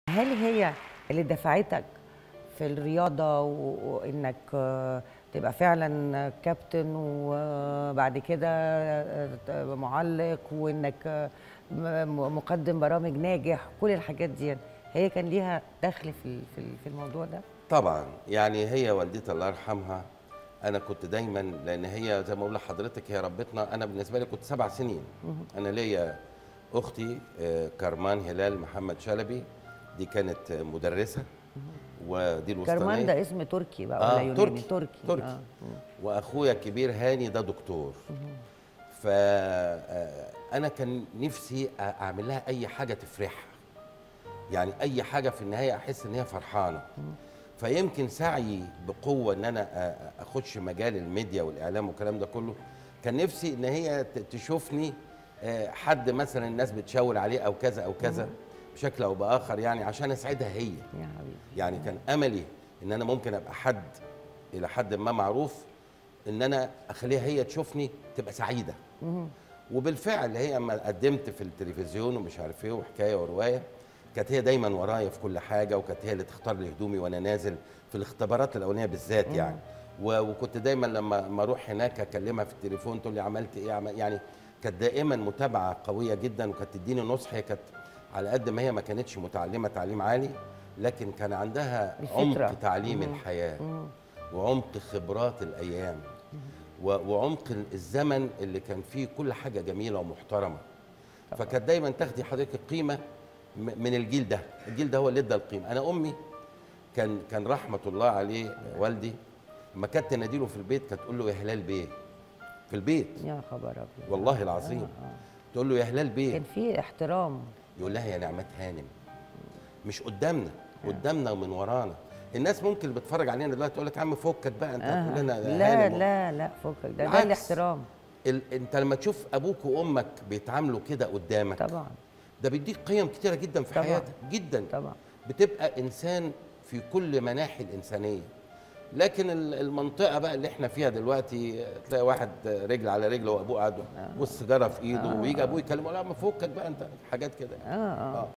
هل هي اللي دفعتك في الرياضة وإنك تبقى فعلا كابتن وبعد كده معلق وإنك مقدم برامج ناجح، كل الحاجات دي هي كان ليها دخل في الموضوع ده؟ طبعا يعني هي والدتي الله يرحمها. انا كنت دايما، لان هي زي ما بقول لحضرتك هي ربتنا. انا بالنسبه لي كنت 7 سنين. انا ليا اختي كرمان هلال محمد شلبي، دي كانت مدرسه، ودي كرمان الوسطانيه. ده اسم تركي بقى ولا يوناني؟ تركي. واخويا الكبير هاني ده دكتور. فانا كان نفسي اعمل لها اي حاجه تفرحها، يعني اي حاجه في النهايه احس ان هي فرحانه. فيمكن سعيي بقوه ان انا اخش مجال الميديا والاعلام والكلام ده كله، كان نفسي ان هي تشوفني حد مثلا الناس بتشاور عليه او كذا او كذا بشكل او باخر، يعني عشان اسعدها هي. يا حبيبي. يعني كان املي ان انا ممكن ابقى حد الى حد ما معروف، ان انا اخليها هي تشوفني تبقى سعيده. وبالفعل هي اما قدمت في التلفزيون ومش عارف ايه وحكايه وروايه، كانت هي دايما ورايا في كل حاجه، وكانت هي اللي تختار لي هدومي وانا نازل في الاختبارات الاولانيه بالذات يعني. وكنت دايما لما اروح هناك اكلمها في التليفون تقول لي عملت ايه يعني كانت دائما متابعه قويه جدا، وكانت تديني نصح. هي كانت على قد ما هي ما كانتش متعلمه تعليم عالي، لكن كان عندها عمق تعليم الحياه وعمق خبرات الايام وعمق الزمن اللي كان فيه كل حاجه جميله ومحترمه. فكانت دايما تاخدي حضرتك القيمه من الجيل ده. الجيل ده هو اللي ادى القيمه. انا امي كان رحمه الله عليه والدي، لما كانت تناديله في البيت كانت تقول له يا هلال بيه في البيت. يا خبر ابيض، والله العظيم. تقول له يا هلال بيه، كان في احترام. يقول لها يا نعمات هانم. مش قدامنا، قدامنا ومن ورانا. الناس ممكن اللي بتتفرج علينا دلوقتي تقول لك يا عم فكك بقى، انت هتقول لنا لا هانم لا لا فكك، ده الاحترام. انت لما تشوف ابوك وامك بيتعاملوا كده قدامك، طبعا ده بيديك قيم كتيره جدا في حياتك جدا. طبعا بتبقى انسان في كل مناحي الانسانيه. لكن المنطقه بقى اللي احنا فيها دلوقتي، تلاقي واحد رجل على رجل وابوه قاعد والسيجاره في ايده، ويجي ابوه يكلمه لا ما فكك بقى انت، حاجات كده.